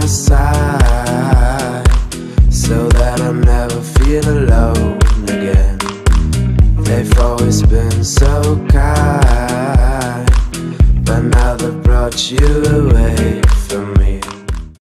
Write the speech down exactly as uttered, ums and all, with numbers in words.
side, so that I never feel alone again. They've always been so kind, but now they've brought you away from me.